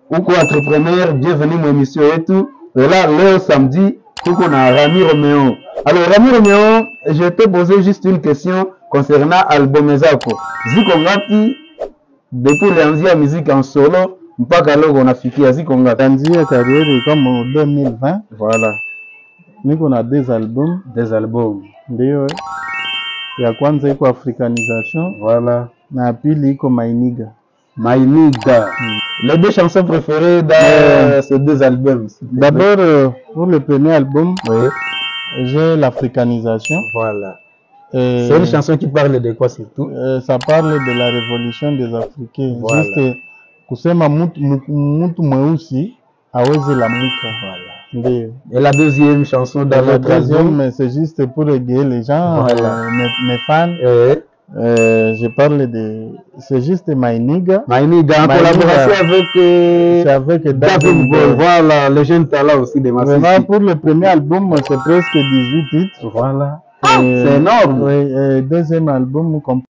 uko entrepreneur, bienvenue mon émission et tout. Et là, le samedi, tuko na Rami Romeo. Alors Rami Romeo, je te posé juste une question concernant album zako. Ziko ngapi depuis l'envie musique en solo mpaka leo unafikia ziko ngapi? Tanzia carrière comme 2020. Voilà. Niko na des albums. Ndio. Ya kwanza iko Africanisation. Voilà. Na pili iko Mainiga. Les deux chansons préférées dans ces deux albums. D'abord, pour le premier album, oui, j'ai l'Africanisation. Voilà. C'est une chanson qui parle de quoi surtout? Ça parle de la révolution des Africains. Voilà. Juste kusema mtu mweusi aweze lamuka. Voilà. Et la deuxième chanson dans la deuxième, c'est juste pour égayer les gens, voilà. Mes fans. Je parle de... C'est juste Mainiga. Mainiga en collaboration avec David Boy. Voilà, le jeune talent aussi de Massissi. Vraiment, pour le premier album, c'est presque 18 titres. Voilà. C'est énorme. Oui, deuxième album, nous comprenons.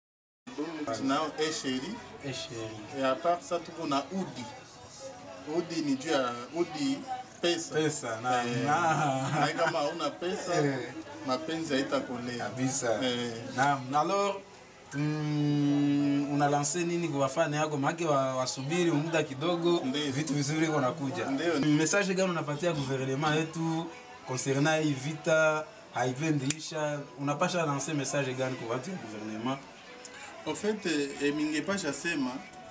Et à part ça, tout on a Oudi. Oudi ni juu ya Oudi pesa. Na kama una pesa, mapenzi haitakolea. Kabisa. Na alors una lancé nini kwa wafani yako maana wasubiri muda kidogo vitu vizuri vinakuja. Message gani unapatia gouvernement yetu concernant hii vita haivendiisha, unapasha lancer message gani kwa watu wa gouvernement? En fait, ningepasha sema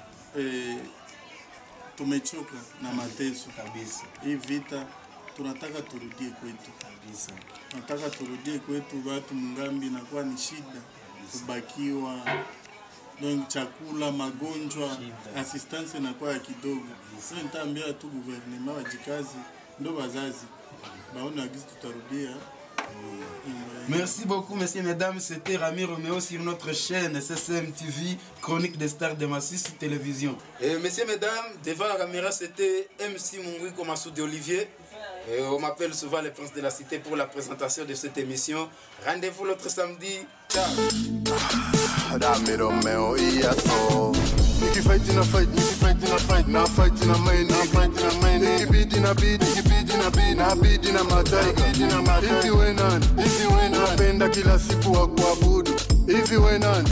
tumechoka na mateso kabisa. Hii vita tunataka turudie kwetu kabisa. Tunataka turudie kwetu, watu mungambi inakuwa ni shida. Kubakiwa, donc chakula, magonjwa, assistance inakuwa ya kidogo. Sasa nitaambia tu gouvernement wajikazi, ndo wazazi baona agizi tutarudia. Merci beaucoup, messieurs, mesdames. C'était Rami Romeo sur notre chaîne SSM TV, Chronique des Stars de Massissi Télévision. Et messieurs, mesdames, devant la caméra, c'était MC Mungui Komassoudi Olivier. Et on m'appelle souvent le prince de la cité pour la présentation de cette émission. Rendez-vous l'autre samedi. Ciao. Rami Romeo, Niki fight in a fight, na fight in a main, Niki beat in a beat, na beat in a matai, Hivi wenan, penda kila siku wa kuabudu, Hivi wenan.